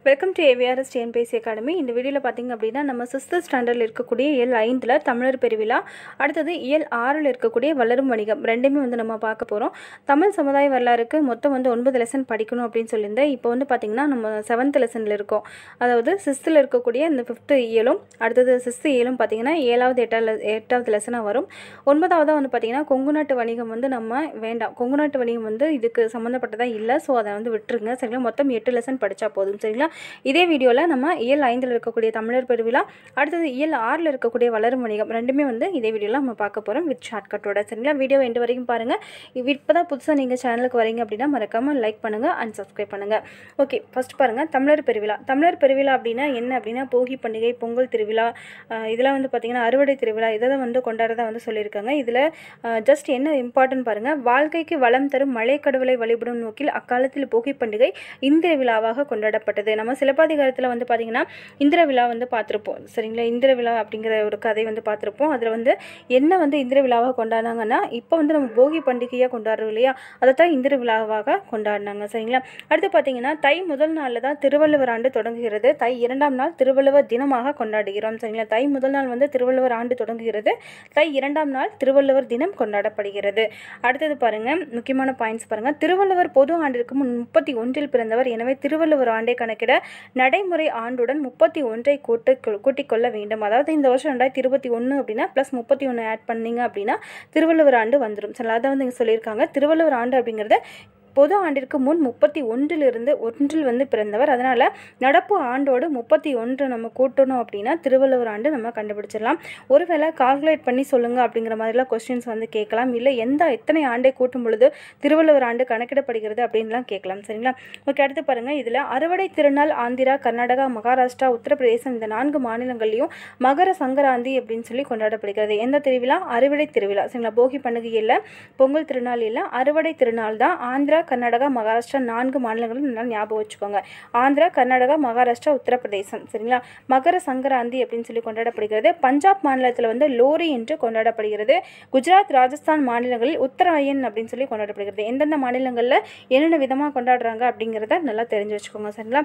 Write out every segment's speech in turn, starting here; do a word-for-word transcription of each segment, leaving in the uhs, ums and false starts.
Welcome to A V R S T N P S C academy. இந்த வீடியோவில் பார்த்திங்க அப்படின்னா நம்ம சிக்ஸ்த் ஸ்டாண்டர்டில் இருக்கக்கூடிய இயல் ஐந்தில் தமிழர் பெருவிழா, அடுத்தது இயல் ஆறில் இருக்கக்கூடிய வளரும் வணிகம் ரெண்டுமே வந்து நம்ம பார்க்க போகிறோம். தமிழ் சமுதாய வரலாறுக்கு மொத்தம் வந்து ஒன்பது லெசன் படிக்கணும் அப்படின்னு சொல்லியிருந்தேன். இப்போ வந்து பார்த்திங்கன்னா நம்ம செவன்த் லெசனில் இருக்கோம். அதாவது சிக்ஸ்த்தில் இருக்கக்கூடிய இந்த ஃபிஃப்த்து இயலும் அடுத்தது சிக்ஸ்த்து இயலும் பார்த்திங்கன்னா ஏழாவது எட்டாவது எட்டாவது லெசனாக வரும். ஒன்பதாவதாக வந்து பார்த்திங்கன்னா கொங்கு நாட்டு வணிகம் வந்து நம்ம வேண்டாம், கொங்கு நாட்டு வணிகம் வந்து இதுக்கு சம்மந்தப்பட்டதாக இல்லை, ஸோ அதை வந்து விட்டுருங்க சரிங்களா. மொத்தம் எட்டு லெசன் படித்தா போதும் சரிங்களா. இதே வீடியோவில் நம்ம இயல் ஐந்தில் இருக்கக்கூடிய தமிழர் பெருவிழா, அடுத்தது இயல் ஆறில் இருக்கக்கூடிய வளரும் வணிகம் ரெண்டுமே வந்து இதே வீடியோவில் நம்ம பார்க்க போகிறோம் வித் ஷார்ட்கட்டோட சரிங்களா. வீடியோ எண்டு வரைக்கும் பாருங்கள். இப்போ தான் புதுசாக நீங்கள் சேனலுக்கு வரீங்க அப்படின்னா மறக்காமல் லைக் பண்ணுங்கள் அண்ட் சப்ஸ்கிரைப் பண்ணுங்கள். ஓகே, ஃபஸ்ட் பாருங்கள் தமிழர் பெருவிழா. தமிழர் பெருவிழா அப்படின்னா என்ன அப்படின்னா போகி பண்டிகை, பொங்கல் திருவிழா, இதெல்லாம் வந்து பார்த்திங்கன்னா அறுவடை திருவிழா, இதை வந்து கொண்டாடுறதா வந்து சொல்லியிருக்காங்க. இதில் ஜஸ்ட் என்ன இம்பார்ட்டன்ட் பாருங்கள். வாழ்க்கைக்கு வளம் தரும் மழை கடவுளை வழிபடும் நோக்கில் அக்காலத்தில் போகி பண்டிகை இந்திர விழாவாக கொண்டாடப்பட்டது. நம்ம சிலப்பதிகாரத்தில் வந்து பார்த்திங்கன்னா இந்திர விழா வந்து பார்த்துருப்போம் சரிங்களா. இந்திர விழா அப்படிங்கிற ஒரு கதை வந்து பார்த்துருப்போம். அதில் வந்து என்ன வந்து இந்திர விழாவாக கொண்டாடினாங்கன்னா இப்போ வந்து நம்ம போகி பண்டிகையாக கொண்டாடுறோம் இல்லையா, அதை தான் இந்திர விழாவாக கொண்டாடினாங்க சரிங்களா. அடுத்து பார்த்திங்கன்னா தை முதல் நாளில் தான் திருவள்ளுவர் ஆண்டு தொடங்குகிறது. தை இரண்டாம் நாள் திருவள்ளுவர் தினமாக கொண்டாடுகிறோம் சரிங்களா. தை முதல் நாள் வந்து திருவள்ளுவர் ஆண்டு தொடங்குகிறது, தை இரண்டாம் நாள் திருவள்ளுவர் தினம் கொண்டாடப்படுகிறது. அடுத்தது பாருங்கள், முக்கியமான பாயிண்ட்ஸ் பாருங்கள். திருவள்ளுவர் பொது ஆண்டிற்கு முன் முப்பத்தி ஒன்றில் பிறந்தவர், எனவே திருவள்ளுவர் ஆண்டை கணக்கிட நடைமுறை ஆண்டுடன் முப்பத்தி ஒன்றை கூட்டு கூட்டிக் கொள்ள வேண்டும். அதாவது இந்த வருஷம் ரெண்டாயிரத்தி இருபத்தி ஒன்று அப்படின்னா ப்ளஸ் முப்பத்தி ஒன்று ஆட் பண்ணிங்க அப்படின்னா திருவள்ளுவர் ஆண்டு வந்துடும் சரி. அதை வந்து இங்கே சொல்லியிருக்காங்க. திருவள்ளுவர் ஆண்டு அப்படிங்கிறது பொது ஆண்டிற்கு முன் முப்பத்தி ஒன்றிலிருந்து ஒன்றில் வந்து பிறந்தவர், அதனால் நடப்பு ஆண்டோடு முப்பத்தி ஒன்று நம்ம கூட்டணும் அப்படின்னா திருவள்ளுவர் ஆண்டு நம்ம கண்டுபிடிச்சிடலாம். ஒருவேளை கால்குலேட் பண்ணி சொல்லுங்கள் அப்படிங்கிற மாதிரிலாம் கொஸ்டின்ஸ் வந்து கேட்கலாம். இல்லை எந்த எத்தனை ஆண்டை கூட்டும் பொழுது திருவள்ளுவர் ஆண்டு கணக்கிடப்படுகிறது அப்படின்லாம் கேட்கலாம் சரிங்களா. ஓகே, அடுத்து பாருங்கள். இதில் அறுவடை திருநாள் ஆந்திரா, கர்நாடகா, மகாராஷ்டிரா, உத்தரப்பிரதேசம் இந்த நான்கு மாநிலங்கள்லையும் மகர சங்கராந்தி அப்படின்னு சொல்லி கொண்டாடப்படுகிறது. எந்த திருவிழா? அறுவடை திருவிழா சரிங்களா. போகி பண்டிகை இல்லை, பொங்கல் திருநாள் இல்லை, அறுவடை திருநாள் தான். ஆந்திரா, கர்நாடகா, மகாராஷ்டிரா நான்கு மாநிலங்களும் நல்லா ஞாபகம் வச்சுக்கோங்க. ஆந்திரா, கர்நாடகா, மகாராஷ்டிரா, உத்தரப்பிரதேசம் சரிங்களா. மகர சங்கராந்தி அப்படின்னு சொல்லி கொண்டாடப்படுகிறது. பஞ்சாப் மாநிலத்தில் வந்து லோரி என்று கொண்டாடப்படுகிறது. குஜராத், ராஜஸ்தான் மாநிலங்களில் உத்தராயன் அப்படின்னு சொல்லி கொண்டாடப்படுகிறது. எந்தெந்த மாநிலங்களில் என்னென்ன விதமாக கொண்டாடுறாங்க அப்படிங்கிறத நல்லா தெரிஞ்சு வச்சுக்கோங்க சரிங்களா.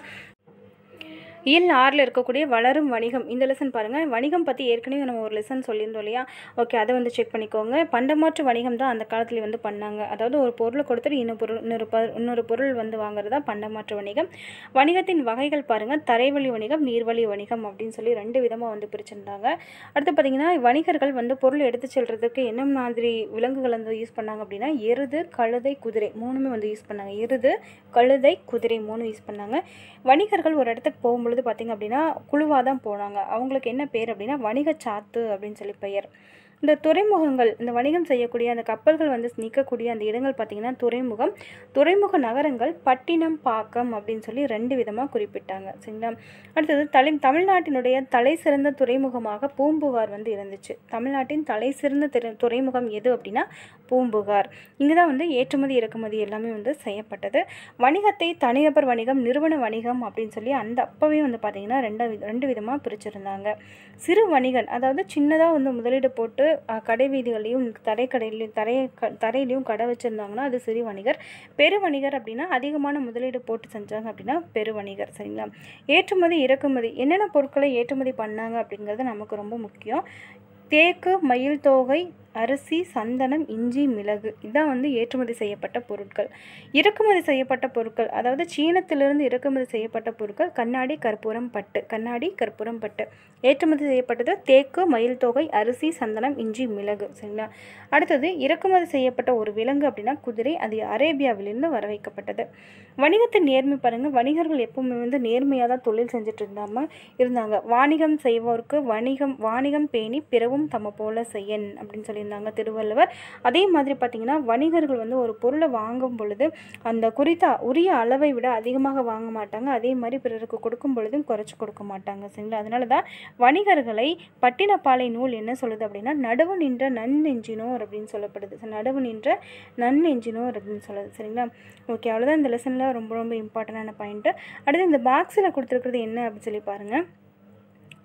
இயல் ஆறில் இருக்கக்கூடிய வளரும் வணிகம் இந்த லெசன் பாருங்கள். வணிகம் பற்றி ஏற்கனவே நம்ம ஒரு லெசன் சொல்லியிருந்தோம் இல்லையா. ஓகே, அதை வந்து செக் பண்ணிக்கோங்க. பண்டமாற்று வணிகம் தான் அந்த காலத்தில் வந்து பண்ணாங்க. அதாவது ஒரு பொருளை கொடுத்துட்டு இன்னொரு பொருள் இன்னொரு ப இன்னொரு பொருள் வந்து வாங்குறது தான் பண்டமாற்று வணிகம். வணிகத்தின் வகைகள் பாருங்கள். தரைவழி வணிகம், நீர்வழி வணிகம் அப்படின்னு சொல்லி ரெண்டு விதமாக வந்து பிரிச்சிருந்தாங்க. அடுத்து பார்த்திங்கன்னா வணிகர்கள் வந்து பொருள் எடுத்து செல்றதுக்கு என்ன மாதிரி விலங்குகள் வந்து யூஸ் பண்ணாங்க அப்படின்னா எருது, கழுதை, குதிரை மூணுமே வந்து யூஸ் பண்ணாங்க. எருது, கழுதை, குதிரை மூணு யூஸ் பண்ணாங்க. வணிகர்கள் ஒரு இடத்துக்கு போகும்பொழுது பார்த்திங்க அப்படின்னா குழுவாக தான் போனாங்க. அவங்களுக்கு என்ன பேர் அப்படின்னா வணிக சாத்து அப்படின்னு சொல்லி பெயர். இந்த துறைமுகங்கள், இந்த வணிகம் செய்யக்கூடிய அந்த கப்பல்கள் வந்து நிற்கக்கூடிய அந்த இடங்கள் பார்த்திங்கன்னா துறைமுகம், துறைமுக நகரங்கள், பட்டினம், பாக்கம் அப்படின்னு சொல்லி ரெண்டு விதமாக குறிப்பிட்டாங்க சரிங்களா. அடுத்தது தலை தமிழ்நாட்டினுடைய தலை சிறந்த துறைமுகமாக பூம்புகார் வந்து இருந்துச்சு. தமிழ்நாட்டின் தலை சிறந்த திரு துறைமுகம் எது அப்படின்னா பூம்புகார். இங்கே தான் வந்து ஏற்றுமதி இறக்குமதி எல்லாமே வந்து செய்யப்பட்டது. வணிகத்தை தனிநபர் வணிகம், நிறுவன வணிகம் அப்படின்னு சொல்லி அந்த அப்போவே வந்து பார்த்திங்கன்னா ரெண்டு ரெண்டு விதமாக பிரிச்சிருந்தாங்க. சிறு வணிகன் அதாவது சின்னதாக வந்து முதலீடு போட்டு கடை வீதிகளையும் தரை கடையிலையும் தரை தரையிலையும் கடை வச்சுருந்தாங்கன்னா அது சிறு வணிகர். பெரு வணிகர் அப்படின்னா அதிகமான முதலீடு போட்டு செஞ்சாங்க அப்படின்னா பெரு வணிகர் சரிங்களா. ஏற்றுமதி இறக்குமதி என்னென்ன பொருட்களை ஏற்றுமதி பண்ணாங்க அப்படிங்கிறது நமக்கு ரொம்ப முக்கியம். தேக்கு, மயில் தோகை, அரிசி, சந்தனம், இஞ்சி, மிளகு இதான் வந்து ஏற்றுமதி செய்யப்பட்ட பொருட்கள். இறக்குமதி செய்யப்பட்ட பொருட்கள் அதாவது சீனத்திலிருந்து இறக்குமதி செய்யப்பட்ட பொருட்கள் கண்ணாடி, கற்பூரம், பட்டு. கண்ணாடி, கற்பூரம், பட்டு. ஏற்றுமதி செய்யப்பட்டது தேக்கு, மயில் தொகை, அரிசி, சந்தனம், இஞ்சி, மிளகு சரிங்களா. அடுத்தது இறக்குமதி செய்யப்பட்ட ஒரு விலங்கு அப்படின்னா குதிரை, அது அரேபியாவிலிருந்து வர வைக்கப்பட்டது. வணிகத்தின் நேர்மை பாருங்கள். வணிகர்கள் எப்பவுமே வந்து நேர்மையாக தான் தொழில் செஞ்சுட்டு இருந்தாமல் இருந்தாங்க. வாணிகம் செய்வோருக்கு வணிகம் வாணிகம் பேணி பிறவும் தம்ம போல செய்யன் அப்படின்னு சொல்லி இருந்தாங்க திருவள்ளுவர். அதே மாதிரி பார்த்திங்கன்னா வணிகர்கள் வந்து ஒரு பொருளை வாங்கும் பொழுது அந்த குறித்த உரிய அளவை விட அதிகமாக வாங்க மாட்டாங்க. அதே மாதிரி பிறருக்கு கொடுக்கும் பொழுதும் குறைச்சி கொடுக்க மாட்டாங்க சரிங்களா. அதனால தான் வணிகர்களை பட்டினப்பாலை நூல் என்ன சொல்லுது அப்படின்னா நடுவு நின்ற நன்னெஞ்சினோர் அப்படின்னு சொல்லப்படுது. நடுவு நின்ற நன்னெஞ்சினோர் அப்படின்னு சொல்லுது சரிங்களா. ஓகே, அவ்வளோதான் இந்த லெசனில் ரொம்ப ரொம்ப இம்பார்ட்டண்டான பாயிண்ட்டு. அடுத்து இந்த பாக்ஸில் கொடுத்துருக்கிறது என்ன அப்படின்னு சொல்லி பாருங்கள்.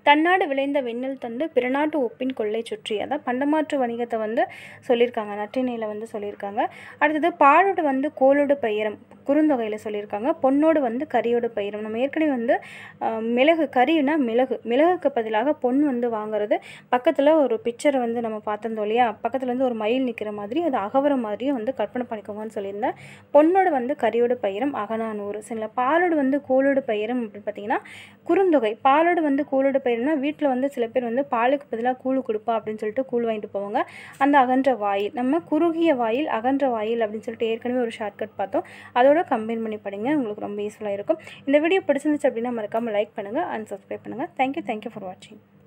தன்னாடு விளைந்த வெண்ணெல் தந்து பிறநாட்டு ஒப்பின் கொள்ளை சுற்றி, அதான் பண்டமாற்று வணிகத்தை வந்து சொல்லியிருக்காங்க, நற்றிணையில் வந்து சொல்லியிருக்காங்க. அடுத்தது பாலோடு வந்து கோலோடு பயிரம் குறுந்தொகையில் சொல்லியிருக்காங்க. பொன்னோடு வந்து கரியோடு பயிரும். நம்ம ஏற்கனவே வந்து மிளகு, கரினா மிளகு, மிளகுக்கு பதிலாக பொன் வந்து வாங்குறது. பக்கத்தில் ஒரு பிக்சரை வந்து நம்ம பார்த்துருந்தோம் இல்லையா, பக்கத்தில் வந்து ஒரு மயில் நிற்கிற மாதிரி, அது அகவர மாதிரியும் வந்து கற்பனை பண்ணிக்கோங்கன்னு சொல்லியிருந்தேன். பொன்னோடு வந்து கரியோடு பயிரும் அகநானூறு. சரிங்களா. பாலோடு வந்து கோலோடு பயிரும் அப்படின்னு பார்த்தீங்கன்னா குறுந்தொகை. பாலோடு வந்து கோலோடு பயிர்னா வீட்டில் வந்து சில பேர் வந்து பாலுக்கு பதிலாக கூழ் கொடுப்பா அப்படின்னு சொல்லிட்டு கூழ் வாங்கிட்டு போவாங்க. அந்த அகன்ற வாயில், நம்ம குறுகிய வாயில் அகன்ற வாயில் அப்படின்னு சொல்லிட்டு ஏற்கனவே ஒரு ஷார்ட்கட் பார்த்தோம். அதோட கம்பைன் பண்ணி படிங்க, உங்களுக்கு ரொம்ப யூஸ்ஃபுல்லாக இருக்கும். இந்த வீடியோ பிடிச்சிருந்துச்சு அப்படின்னா மறக்காமல் லைக் பண்ணுங்கள் அண்ட் சப்ஸ்கிரைப் பண்ணுங்கள். தேங்க்யூ தேங்க்யூ ஃபார் வாட்சிங்.